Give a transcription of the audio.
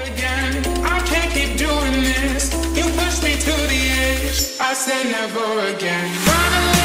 again. I can't keep doing this. You push me to the edge. I said never again.